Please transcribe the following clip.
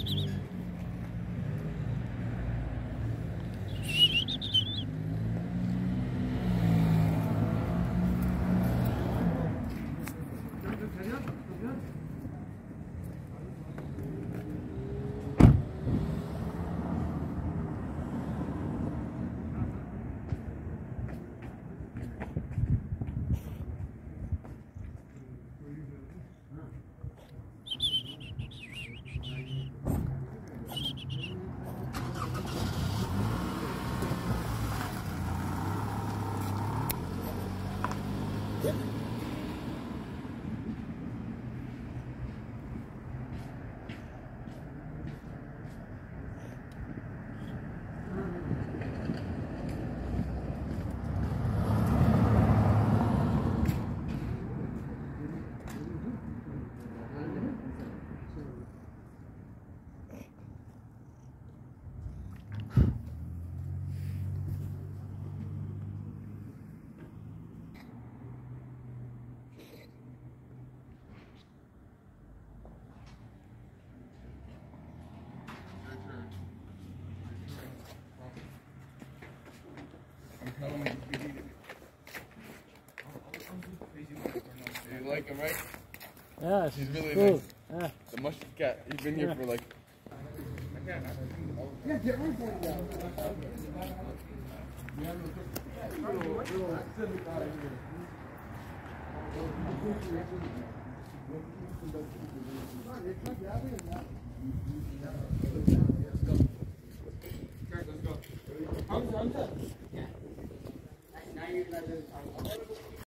You like him, right? Yeah, he's really cool. nice. Yeah. The mushy cat. He's been here for like. Yeah, get one point down. Let's go.